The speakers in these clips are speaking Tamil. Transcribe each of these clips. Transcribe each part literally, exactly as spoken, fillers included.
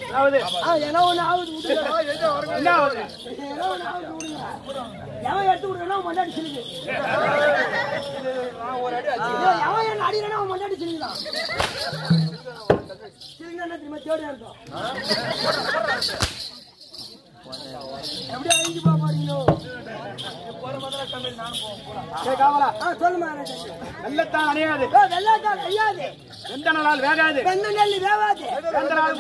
ஆவுது என்ன ஒண்ணு ஆகுது என்ன ஆகுது என்ன ஒண்ணு ஆகுது விடுங்க எவன் எடுத்து விடுறா மண்டாடி சிலுக்கு எவன் என்ன அடிக்கிறா மண்டாடி சிலுக்குதான் சிலுக்கு என்ன திரும்ப தேடியா இருக்கும் எப்படி அழிஞ்சு பாப்பாருங்களோ சொல்லுமா வெள்ளத்தான் அணையாது வெள்ளாத்தான் ஐயாது எந்த நாளால் வேகாது வெந்த நெல் வேவாது எந்த நாள்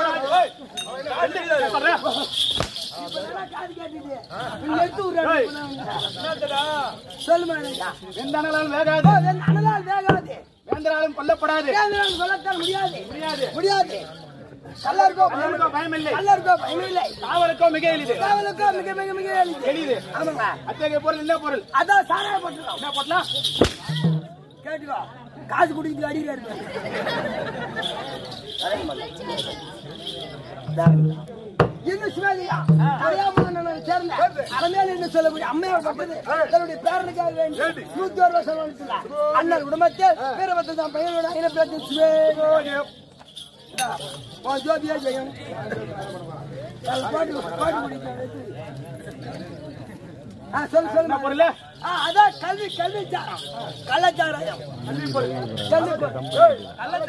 காது கேட்டுது எடுத்து விடுறா சொல்லுமா எந்த நாளால் வேகாது அனலால் வேகாது எந்த நாளும் கொல்லப்படாது கொல்லத்தால் முடியாது முடியாது முடியாது கல்லருக்கோ பயமில்லை கல்லருக்கோ பயமில்லை காவலுக்கோ மிக எளிது காவலுக்கோ மிக மிக மிக எளிது ஆமாங்க அத்தகைய பொருள் என்ன பொருள் அதான் சாராய போட்டுருக்கோம் என்ன போட்டலாம் கேட்டுக்கோ காசு குடிக்கிறது அடிக்கிறாரு இன்னும் சிவாஜியா கல்யாணம் சேர்ந்த அறமேல் என்று சொல்லக்கூடிய அம்மையாப்பட்டது தன்னுடைய பேரனுக்காக வேண்டி நூத்தி ஒரு வருஷம் வளர்த்துள்ளார் அண்ணன் குடும்பத்தில் வீரபத்திர தான் பையனோட ஐநூத்தி சிவேகம் ஜோதியா ஜெயம் பாட்டு பாட்டு குடிக்க சொல்லு சொல்லு பொருள் அதான் கல்வி கல்வி சாரம் கள்ளச்சாராயம் கல்வி பொருள் கல்வி பொருள்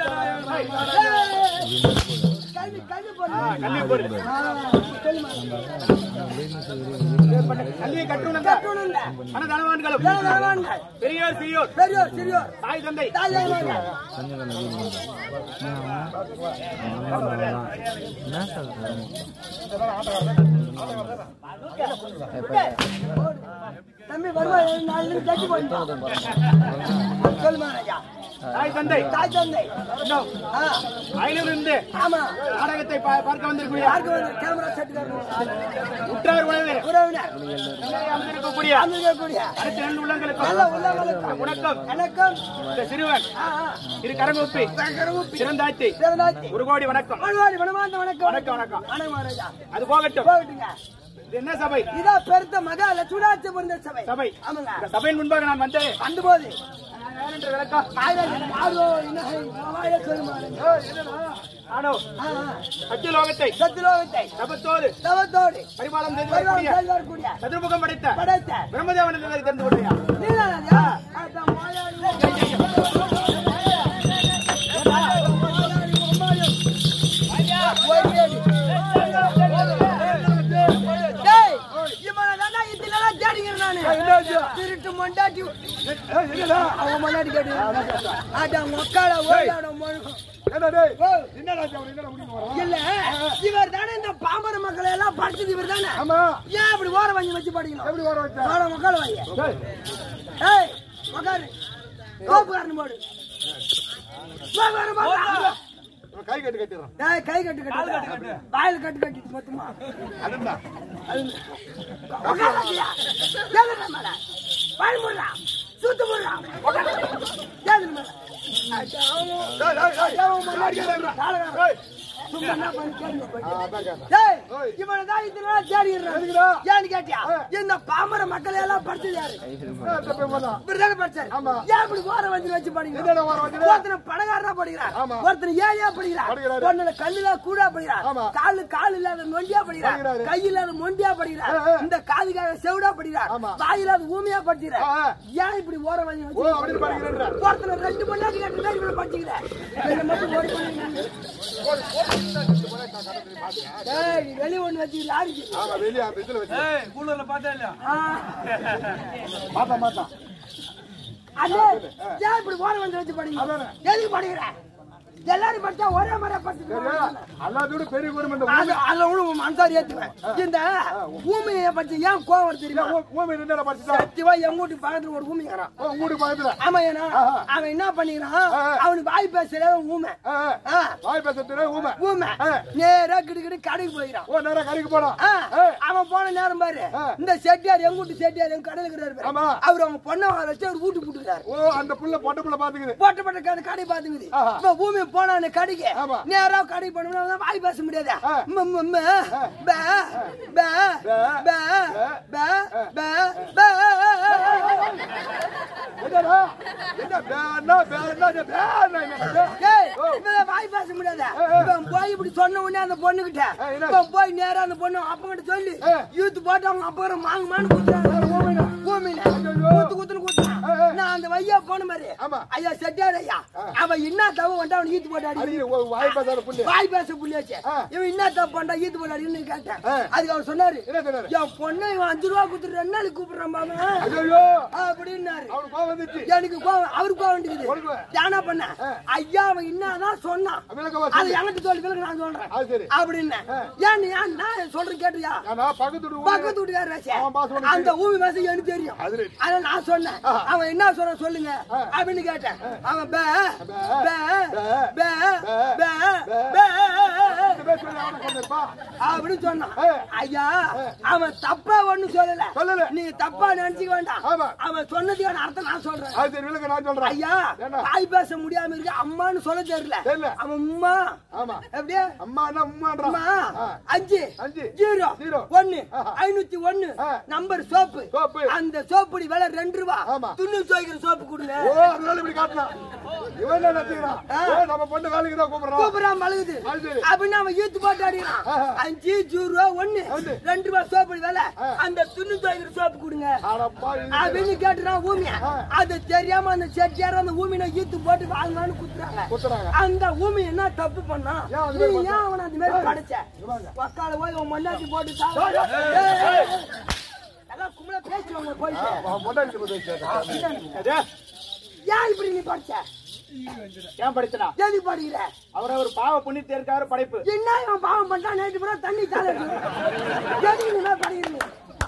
கல்வி கல்வி பொருள் கல்வி பொருள் கல்வியை கற்றுணர்ந்த மனதனவான்களும் பெரியோர் சிறியோர் பெரியோர் சிறியோர் தாய் தந்தை தாய் தந்தை தம்பி வருவா நாலு கட்டி போயிட்டோம் சொல்லுமா ஐயா தாய் தந்தை தாய் தந்தை ஐநூறு இருந்து ஆமா நாடகத்தை பார்க்க வந்திருக்கூடிய யாருக்கு வந்து கேமரா செட்டுக்காரங்க உற்றார் உறவினர் உறவினர் அமர்ந்திருக்கக்கூடிய அமர்ந்திருக்கக்கூடிய அடுத்த ரெண்டு உள்ளங்களுக்கு நல்ல உள்ளங்களுக்கு வணக்கம் வணக்கம் இந்த சிறுவன் இரு கரங்கூப்பி சிறந்தாச்சி சிறந்தாச்சி ஒரு கோடி வணக்கம் ஒரு கோடி வணமாந்த வணக்கம் வணக்கம் வணக்கம் வணக்கம் மகாராஜா அது போகட்டும் போகட்டுங்க இது என்ன சபை இதா பெருத்த மகா லட்சுமணாச்சி பொருந்த சபை சபை ஆமாங்க இந்த சபையின் முன்பாக நான் வந்தேன் வந்து போது என்று விளக்கம் சத்தியலோகத்தை சத்தியலோகத்தை தபத்தோடு தவத்தோடு பரிபாலம் பரிவாரம் செய்து செய்வார்க்கூடிய சதுர்முகம் படைத்த படைத்த பிரம்மதேவன் என்பதை தெரிந்து கொள்ளையா நீதானா அதான் மாயாடி திருட்டு மண்டாட்டி அவங்க மண்டாட்டி கேட்டு அதான் மொக்கால ஓடாட இல்ல இவர் தானே இந்த பாம்பர மக்களை எல்லாம் படிச்சது இவர் தானே ஏன் இப்படி ஓர வாங்கி வச்சு படிக்கணும் மக்களை வாங்க ஏய் மக்காரு கோப்புக்காரன் போடு கை கட்டு கட்டிடுறோம் கை கட்டு கட்டு வாயில கட்டு கட்டிட்டு மொத்தமா அதுதான் வாயில் போடுறான் சூத்து போடுறான் இந்த பாமர மக்களை எல்லாம் படிச்சது யாரு படிச்சாரு இப்படி ஓர வந்து வச்சு படிக்கிறார் ஒருத்தர் பணக்காரனா படிக்கிறார் ஒருத்தர் ஏழையா படிக்கிறார் ஒன்னு கல்லுல கூடா படிக்கிறார் காலு கால் இல்லாத நொண்டியா படிக்கிறார் கை இல்லாத மொண்டியா படிக்கிறார் இந்த காதுக்காக செவிடா படிக்கிறார் வாய் இல்லாத ஊமையா படிக்கிறார் ஏன் இப்படி ஓர வந்து வச்சு ஒருத்தர் ரெண்டு மணி நேரம் கேட்டு இப்படி படிச்சுக்கிறேன் மட்டும் ஓடி வெளியே ஒண்ணு வச்சு லாரிக்கு கூலர்ல பார்த்தா இல்லையா மாத்தா மாத்தா அது ஏன் இப்படி ஓர வந்து வச்சு படிங்க எதுக்கு படிக்கிறேன் எல்லாரும் படிச்சா ஒரே மாதிரி படிச்சு பெரிய மனசாரி ஏத்துவேன் இந்த ஊமையை படிச்சு ஏன் கோவம் தெரியுமா சத்தியமா எங்க வீட்டு பக்கத்துல ஒரு ஊமிக்கிறான் ஆமா ஏன்னா அவன் என்ன பண்ணிக்கிறான் அவனுக்கு வாய் பேசுற ஊமை வாய் பேசுற ஊமை ஊமை நேரா கிடுக்கிட்டு கடைக்கு போயிடான் கடைக்கு போனான் அவன் போன நேரம் பாரு இந்த செட்டியார் எங்க வீட்டு செட்டியார் எங்க கடையில் இருக்கிறாரு அவர் அவங்க பொண்ணை வச்சு அவர் வீட்டு போட்டுக்கிறாரு அந்த புள்ள பொட்ட புள்ள பாத்துக்குது பொட்ட பொட்ட கடை பாத்துக்குது இப்ப ஊமையை போனானு கடைக்கு ஆமா. நேரா கடைக்கு போனோம்னா வாய் பேச முடியாது ஆ. ம், ம், ம். பே, பே, பே, பே, பே, பே. என்னடா என்ன பேனா பேனா பேனா என்ன ஏய், இவன் வாய் பேச முடியாது இவன் போய் இப்படி சொன்ன உடனே அந்த பொண்ணுகிட்ட இவன் போய் நேரா அந்த பொண்ணு அப்பங்கிட்ட சொல்லி யூத்து போட்டு அவங்க அப்ப மாங்கு மானு குத்துறாங்க பூமியில குத்து குத்துன்னு குத்துறான் நான் அந்த வையா போன மாதிரி ஆமா. ஐயா செட்டியார் ஐயா அவன் என்ன தவ வந்து அவன் ஈத்து போட்டாடி அடி வாய் பேசாத புள்ளி வாய் பேச புள்ளியாச்சு ஆ. இவன் என்ன தப்பு பண்ணா ஈத்து போட்டாடின்னு கேட்டேன் ஆ. அதுக்கு அவர் சொன்னாரு என்ன சொன்னாரு என் பொண்ணை இவன் அஞ்சு ரூபா குத்துட்டு ரெண்டு நாளைக்கு கூப்பிடுறான் பாமா ஐயோ அப்படின்னாரு அவனுக்கு கோவம் வந்துச்சு எனக்கு கோவம் அவருக்கு கோவம் வந்துக்குது உனக்கு? தியானம் பண்ண ஐயா அவன் என்னதான் சொன்னான் விளக்கமா அது சொல்லு. என்கிட்ட சொல்லி விளக்கு நான் சொல்றேன் அது சரி அப்படின்னு ஏன் நீ ஏன் நான் சொல்றேன் கேட்டியா நான் பக்கத்து வீட்டு பக்கத்து வீட்டுக்கார வேச அவன் பாசம் உனக்கு அந்த ஊவி வேச எனக்கு தெரியும் அது சரி. அத நான் சொன்னேன் அவன் என்ன சொல்ற சொல்லுங்க அப்படின்னு கேட்டேன் அவன் பே பே பே பே பே அப்படின்னு சொன்னான் ஐயா அவன் தப்பா ஒண்ணு சொல்லல சொல்லல. நீ தப்பா நினைச்சுக்க வேண்டாம் ஆமா. அவன் சொன்னதுக்கான அர்த்தம் நான் சொல்றேன் அது சரி விளக்க நான் சொல்றேன் ஐயா என்ன? வாய் பேச முடியாம இருக்கு அம்மான்னு சொல்ல தெரியல தெரியல. அவன் உம்மா ஆமா எப்படியா அம்மா என்ன உம்மான்றா அம்மா அஞ்சு அஞ்சு ஜீரோ ஜீரோ ஒன்னு ஆஹா. ஐநூத்தி ஒன்னு ஆ. Number soap soap. அந்த சோப்புடி விலை ரெண்டு ரூபா ஆமா. துண்ணு துவைக்கிற சோப்பு கொடுங்க ஓ அதனால இப்படி காட்டலாம் இவன் என்ன நினைச்சுக்கிறான் ஓ நம்ம பொண்ணு வேலைக்கு தான் கூப்பிடுறோம் கூப்பிடாம அழுகுது அது சரி. அப்படின்னு அவன் ஈத்து போட்டு அடிக்கிறான் ஆஹா. அஞ்சு ஜீரோ ஒன்னு ஒண்ணு. ரெண்டு ரூபா சோப்புடி விலை ஆ. அந்த துண்ணு துவைக்கிற சோப்பு கொடுங்க அடப்பா இது அப்படின்னு கேட்டுறான் ஊமிய ஆ. அது தெரியாம அந்த செட்டியார அந்த ஊமியை ஈத்து போட்டு வாங்கலான்னு குத்துறாங்க குத்துறாங்க அந்த ஊமி என்ன தப்பு பண்ணா ஏன் அது நீ மாதிரி ஏன் அவனை அந்த மாதிரி படைச்ச இவாங்க. உக்கால போய் உன் மண்ணாச்சி போட்டு சாவ. ஏய், ஏய், ஏய். எல்லாம் கும்பல பேசுவாங்க போயிட்டு அவன் பொண்டாட்டி போய் கேட்டா ஏன் இப்படி நீ படிச்ச ஏன் படிச்சனா எது படிக்கிற அவர் அவர் பாவ புண்ணியத்திற்காக படைப்பு என்ன இவன் பாவம் பண்றான் நேற்று பூரா தண்ணி தாழ எதுக்கு நீ மேல படிக்கிறீங்க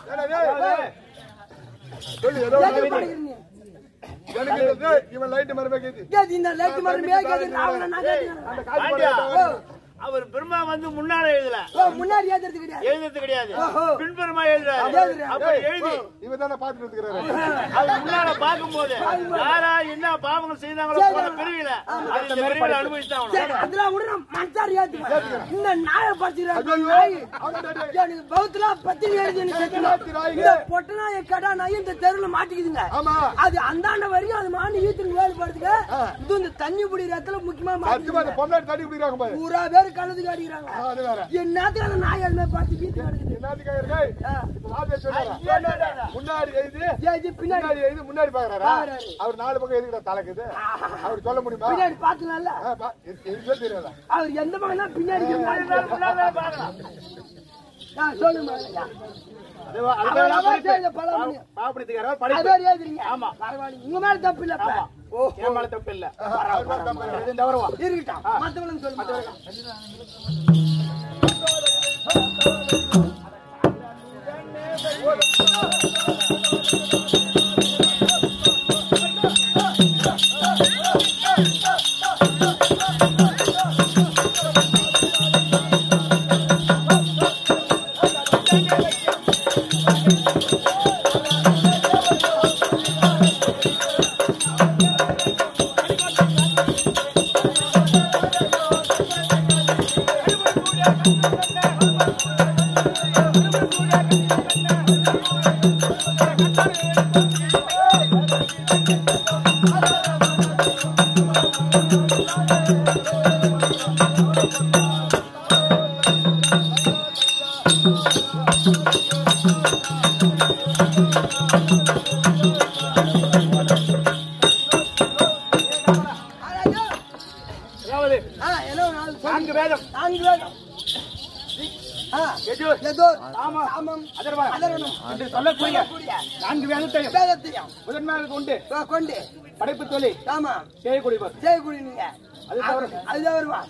சொல்லு ஏதோ எதுக்கு படிக்கிறீங்க எனக்கு இது இவன் லைட் மரமே கேக்குது எது இந்த லைட் மாதிரி மேய்க்கிறது ராவண நான் கேட்கிறேன். அந்த காசு ஆண்டியா, போட்டு அவர் பிரம்மா வந்து முன்னால எழுதல ஓ முன்னாடி ஏத்துறது கிடையாது எழுதுறது கிடையாது ஓஹோ. பின்புறமா எழுதுறாரு எழுதுறாரு. அப்படி எழுதி இவன் தானே பாத்துட்டு இருக்கிறாரு அவர் முன்னால பார்க்கும்போது யாரா என்ன பாவங்கள் செய்தாங்களோ போன பிரிவில அது இந்த பிரிவில அனுபவிச்சுதான் சரி, அதெல்லாம் விட நான் மனசார ஏத்துக்குவேன். இந்த நாயை படிச்சுக்கிறான் ஐயோ, நாய். அவன் டாடி. எனக்கு பௌத்தலா பத்தினி எழுதி நாய்க்கு நாய்க்கு. இந்த பொட்ட நாயை கடா நாய் இந்த தெருவுல மாட்டிக்குதுங்க ஆமா அது அந்தாண்ட வரையும் அது மாண்டு ஈத்துக்கு வேலை படுத்துக்க இது இந்த தண்ணி புடி இடத்துல முக்கியமா சத்தியமா மாட்டிக்குது அந்த பொண்டாட்டி தண்ணி குடிக்கிறாங்க பாரு பூரா பேர் கழுதுக்கு அடிக்கிறாங்க ஆ, அது வேற என்னத்துக்கு அந்த நாய் எல்லாம் பார்த்து வீட்டு நடக்குது என்னத்துக்காக இருக்கு இப்ப ராஜே சொன்னாரா முன்னாடி எழுதி ஏஜி பின்னாடி முன்னாடி எழுதி முன்னாடி பாக்குறாரா பாக்குறாரு. அவர் நாலு பக்கம் எதுக்கிட்ட தலைக்குது அவர் சொல்ல முடியுமா பின்னாடி பாத்துனால ஆ, பா- எனக்கு எதுவுமே தெரியல அவர் எந்த பக்கம் தான் பின்னாடி இருக்கிறாரு. முன்னால பார்க்கலாம் ஆ, சொல்லுங்க ஐயா. அது அவர் அதுதான் அவர் செய்த பழமொழி. பாவ புண்ணியத்திற்காக அது படைப்பு வேற எழுதுறீங்க. ஆமா. பரவாயில்லை. உங்க மேல தப்பு இல்லப்பா. ஓ, என் மேல தப்பு இல்ல அவர் மேல தப்பு இல்லை. இது இந்த வருவா இருக்கட்டும். மத்தவங்களுக்கு சொல்லுங்க. அதாவது ஆ, என்ன நாலு சொல்லு. நான்கு வேதம் நான்கு வேதம். ஆ, எஜூர் எதோர், சாமம், சாமம், அதர்வனம் அதர்வனம் என்று சொல்லக்கூடிய கூடிய நான்கு வேதத்தையும் வேதத்தையும் முதன்மையாக கொண்டு ஆ, கொண்டு படைப்பு தொழில் ஆமா செய்யக்கூடியவர் செய்யக்கூடிய நீங்க அது தவறு. அதுதான் வருவா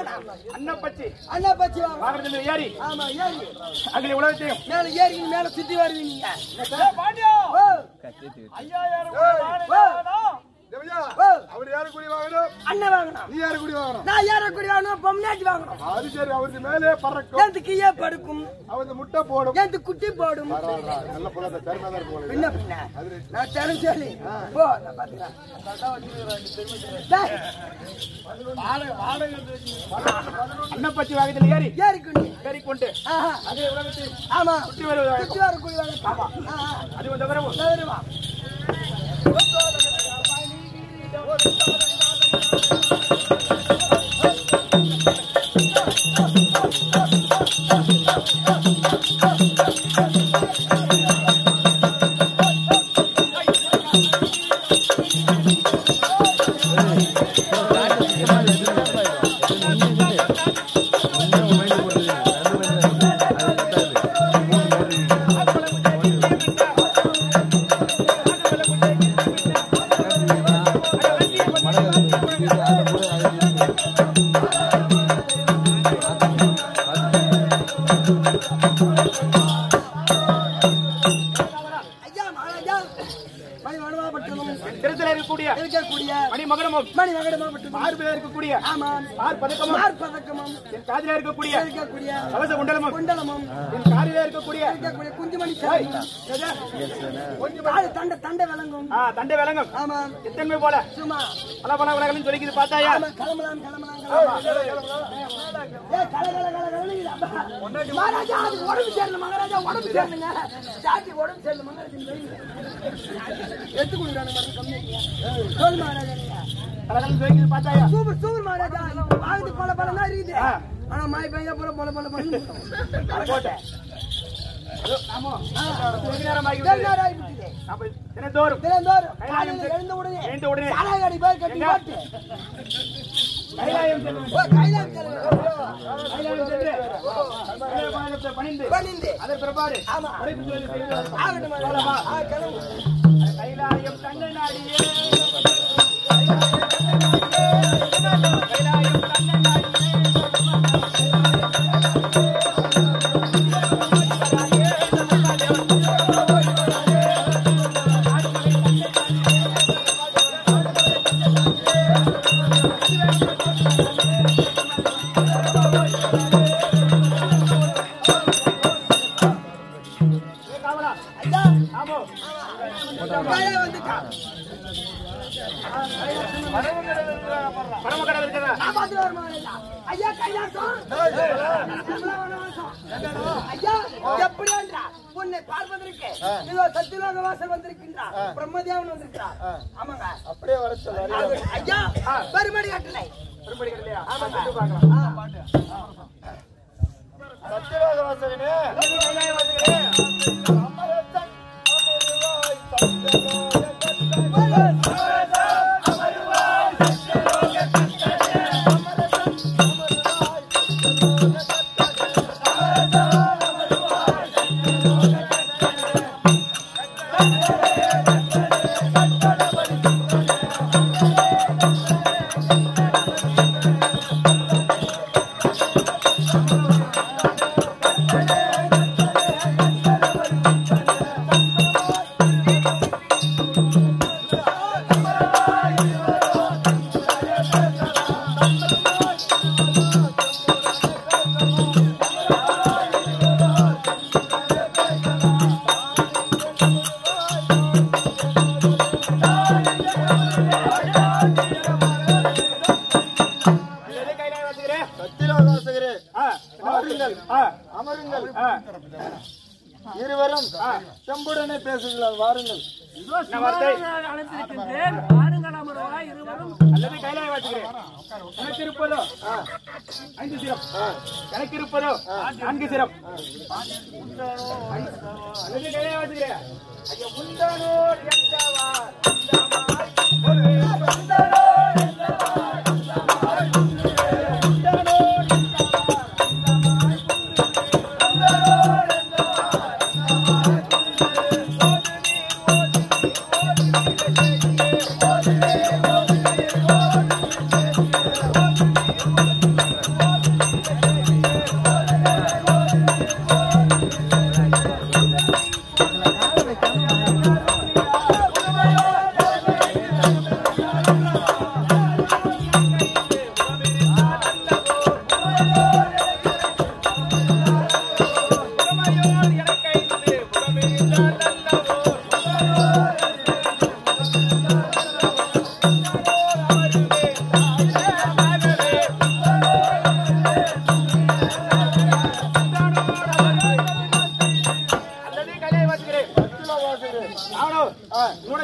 வாங்கலாம். அன்னப்பச்சி அண்ணா பச்சி வாங்கலாம். வாங்குறது ஏறி ஆமா ஏறி அகில உலகத்தையும் மேல ஏறி மேல சுத்தி வருவீங்க. பாண்டியா ஓ ஐயாயிரம் வாங்கணும். தேவையா? ஓ அவர் யாரு கூடி வாங்கணும்? அண்ணன் வாங்கணும். நீ யாரு கூடி வாங்கணும்? நான் யார கூடி வாங்கணும்? பொம்னாட்டி வாங்கணும். அது சரி, அவருக்கு மேலே பறக்கும், ஏந்து கீழே படுக்கும், அவருக்கு முட்டை போடும். ஏந்து குட்டி போடும். பரவாயில்ல, நல்ல புள்ள, தருமையா தான் போல. பின்ன பின்ன நான் தெரிஞ்சு போ நான் பாத்துக்கிறேன். அன்னப்பச்சி வாங்கத்துல ஏறி ஏறி குண்டி ஏறி கொண்டு ஆஹா அகில உலகத்தையும் ஆமா சுற்றி வருவதாக சுத்தி வர கூடி வாங்க. ஆமா ஆஹா அது வந்து வரவும் வருவா. ஐயா மகாராஜா மணி மணமா பட்டணும் திருத்தல இருக்கக்கூடிய இருக்கக்கூடிய மணி மகரமும் மணி மகடமா பட்டணும். மார்பில இருக்கக்கூடிய ஆமா மார் பதக்கமும் மார் பதக்கமும் என் காதில இருக்கக்கூடிய இருக்கக்கூடிய கவச குண்டலமும் குண்டலமும் என் காதில இருக்கக்கூடிய இருக்கக்கூடிய குஞ்சுமணி சாலையும் கொஞ்சம் காது தண்டை தண்டை விளங்கும். ஆ தண்டை விளங்கும் ஆமா எத்தன்மை போல சும்மா பல பல விலகலும் சொல்லிக்கிது பார்த்தாயா? ஆமா கிளம்பலாம் கிளம்பலாம் கிளம்பலாம். ஏய் கல கல கல கலங்குது அப்பா. மகாராஜா அது உடம்பு சேரல மகாராஜா உடம்பு சேரலங்க. சாட்டி உடம்பு சேரல மகாராஜா வைங்க. எடுத்து குடுறானே மருந்து கம்மி இல்லையா? சொல் மகாராஜா நீங்க. கலகலம் சொல்லிக்கிது பார்த்தாயா? Super super Maharaja. வாங்குது பல பலனா இருக்குது. ஆனா மாய் பையா போற பல பல பல போட்டேன். ஆமா வெகு நேரமாகி வெகு விட்டது. நேரம் ஆயிடுச்சு. அப்ப தினந்தோறும் தினந்தோறும் காலையில எழுந்த உடனே எழுந்த உடனே சாராயடி போய் கட்டி போட்டு கைலாயம் சென்று ஓ கைலாயம் செல்லுங்க. கைலாயம் சென்று கைலாயத்தை பணிந்து பணிந்து அதன் பிற்பாடு ஆமா அழைப்பு சொல்லி செய்து ஆகட்டும் மகாராஜா. ஆ கிளம்பு. கைலாயம் தந்தை நாடியே கைலாயம் தந்தை நாடியே ஐயா ஆமோ கைலாயம் வந்துட்டா. பரம கடவுள் இருக்கிறதா? நான் பார்த்துட்டு வரேன் மகாராஜா. ஐயா கைலாசம். நம்மளா வனவாசம். ஐயா எப்படி என்றா உன்னை பார்ப்பதற்கு இதோ சத்தியலோக வாசல் வந்திருக்கின்றார். பிரம்மதேவன் வந்திருக்கிறார். ஆமாங்க அப்படியே வர சொல்ல. ஐயா மறுபடி கட்டளை. மறுபடி இல்லையா? ஆமாங்க. சத்தியவாத வாசகனே, கைலாயம் வந்துக்கிறேன். அமரத்தன் அமருவாய் சத்தியலோக கட்டளே. சத்தியலோக வாசகரே, வாருங்கள், அமருங்கள். இருவரும் செம்புடனே பேசுகிறார். வாருங்கள். என்ன வார்த்தை? அழைத்திருக்கின்றேன். வாருங்கள் அமருவாய் இருவரும். அல்லது கைலாயம் வாசிக்கிறேன். எனக்கு இருப்பதோ ஐந்து சிரம், எனக்கு இருப்பதோ நான்கு சிரம். அல்லது கைலாயம் வாசிக்கிறேன். ஐயா முந்தனோர் எந்தவார் இந்தமாய் ஒரு முந்தனோர் எந்தவார் இந்தமாய் முந்தனோர் எந்தவார் இந்தமாய் முந்தனோர் எந்தவார் இந்தமாய்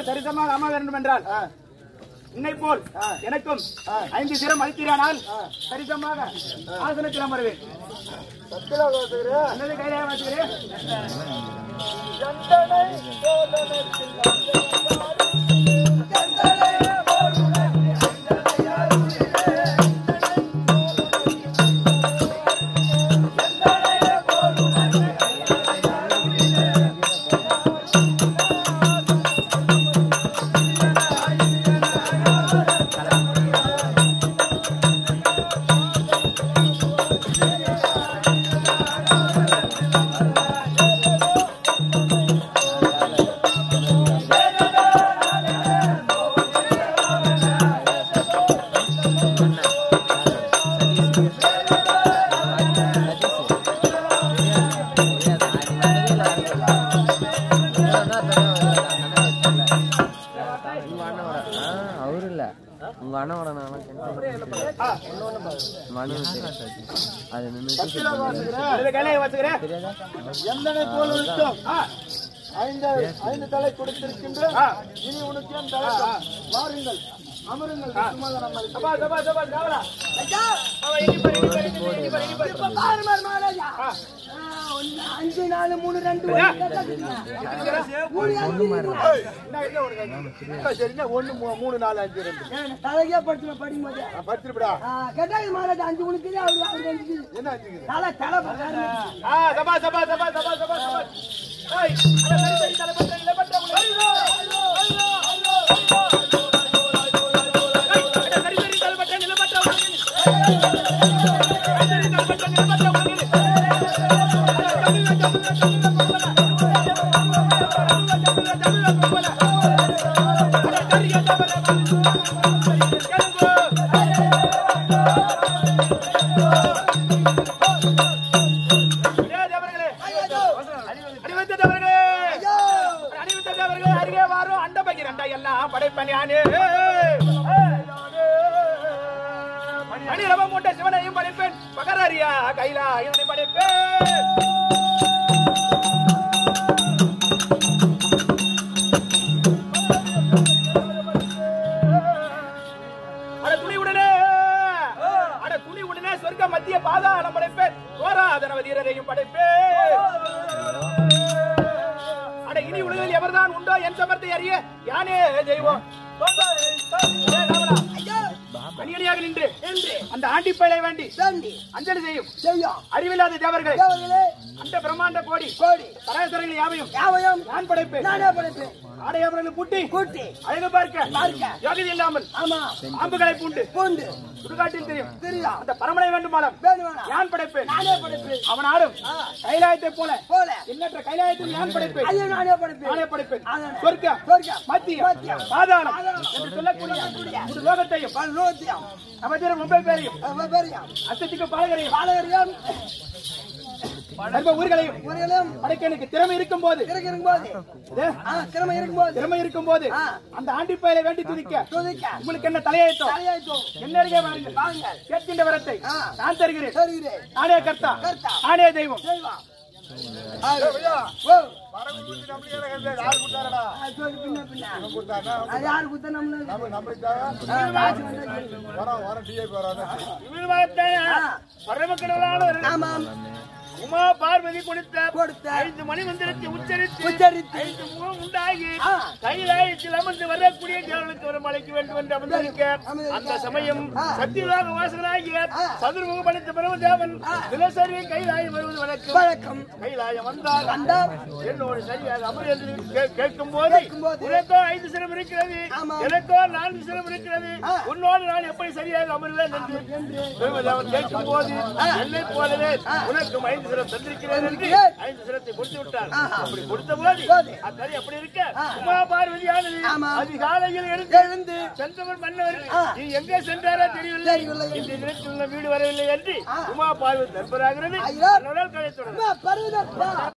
சரிசமாக அமர வேண்டும் என்றால் இன்னை போல் எனக்கும் ஐந்து சிரம் அளிக்கிறானால் சரிசமாக ஆசனத்தில் அமர்வேன். என்னது கையில வச்சுக்கிறேன்? ஐந்து தலை கொடுத்திருக்கின்ற இனி உனக்கு என் தலை வாருங்கள் அமருங்கள். அஞ்சு நாலு மூணு ரெண்டு ஒண்ணு மூணு நாலு அஞ்சு ரெண்டு தலைக்கே படிச்சு படிக்கும்போது படுத்துருப்பா கேட்டா மகாராஜா அஞ்சு உனக்கு அவரு அவரு அஞ்சு என்ன அஞ்சுக்குது தலை தலை சபா சபா சபா சபா சபா சபா சிவனையும் படைப்பேன் பகராரியா கைலா இதனை படைப்பேன். அட துணி உடனே அட துணி உடனே சொர்க்க மத்திய பாதாளம் படைப்பேன் போராதனவ தீரரையும் படைப்பேன். அட இனி உலகில் எவர்தான் உண்டோ என் சமர்த்தை அறிய யானே தெய்வம் அணியணியாக நின்று அந்த ஆண்டிப்பயலை வேண்டி அஞ்சலி செய்யும் செய்யும் அறிவில்லாத தேவர்களை தேவர்களே அந்த பிரம்மாண்ட கோடி கோடி பராசரங்கள் யாவையும் யாவையும் நான் படைப்பேன் நானே படைப்பேன். ஆடையாபரணம் பூட்டி கூட்டி அழகு பார்க்க பார்க்க யோகிதை இல்லாமல் ஆமா ஆம்புகளை பூண்டு பூண்டு சுடுகாட்டில் தெரியும் தெரியும் அந்த பரமனை வேண்டுமானம் வேணுமானா யான் படைப்பேன். நானே படைப்பேன். அவன் ஆடும் கைலாயத்தை போல போல எண்ணற்ற கைலாயத்தில் யான் படைப்பேன். ஐயோ நானே படைப்பேன். நானே படைப்பேன். அதானே. சொர்க்கம் சொர்க்கம் மத்தியம் மத்தியம் பாதாளம் பாதாளம் என்று சொல்லக்கூடிய ஒரு லோகத்தையும் பல்லோத்தியம் அவதிரம் ரொம்ப பேரையும் பெரியம் அசத்திக்கு பாலகரையும் பாலகரியம் சர்வ ஊர்களையும் ஊர்களையும் படைக்க எனக்கு திறமை இருக்கும் போது இருக்கும் போது திறமை இருக்கும் போது திறமை இருக்கும் போது அந்த ஆண்டிப்பயலை வேண்டி துதிக்க துதிக்க உங்களுக்கு என்ன தலையாயிட்டோம் தலையாயிட்டோம் என்ன அருகே வாருங்கள் வாங்க கேட்கின்ற வரத்தை நான் தருகிறேன். தருகிறேன். நானே கர்த்தா கர்த்தா நானே தெய்வம். செய்வா உமா பார்வதி கொடுத்த கொடுத்த ஐந்து மணி மந்திரத்தை உச்சரித்து உச்சரித்து ஐந்து முகம் உண்டாகி கைலாயத்தில் அமர்ந்து வரக்கூடிய தேவனுக்கு ஒரு மலைக்கு வேண்டும் என்று அமர்ந்திருக்க அந்த சமயம் சத்தியதாக வாசகராகிய சதுர்முக படைத்த பிரமதேவன் தினசரி கைலாயம் வருவது வழக்கம் வழக்கம் கைலாயம் வந்தால் வந்தால் என்னோடு சரியாக அமர் என்று கேட்கும் போது உனக்கோ ஐந்து சிரம் இருக்கிறது எனக்கோ நான்கு சிரம் இருக்கிறது உன்னோடு நான் எப்படி சரியாக அமர்வேன் என்று பிரமதேவன் கேட்கும் போது என்னை போலவே உனக்கும் ஐந்து சிரம் தந்திருக்கிறேன் என்று ஐந்து சிரத்தை கொடுத்து விட்டார். அப்படி கொடுத்த போது அக்கதை அப்படி இருக்க உமா பார்வதியானது அதிகாலையில் எழுந்து சென்றவர் மன்னர் நீ எங்கே சென்றாரோ தெரியவில்லை, இந்த தினத்தில் வீடு வரவில்லை என்று உமா பார்வதி நண்பராகிறது. கதை தொடர்